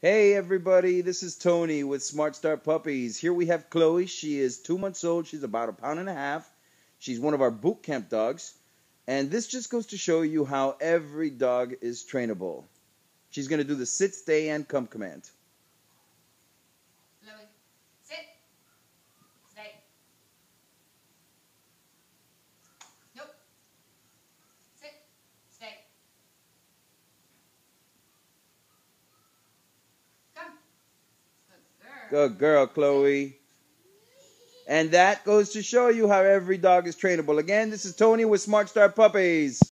Hey everybody, this is Tony with Smart Start Puppies. Here we have Chloe. She is 2 months old. She's about 1.5 pounds. She's one of our boot camp dogs. And this just goes to show you how every dog is trainable. She's going to do the sit, stay, and come command. Chloe, sit, stay. Nope. Sit, stay. Come. Good girl, Chloe. And that goes to show you how every dog is trainable. Again, this is Tony with Smart Start Puppies.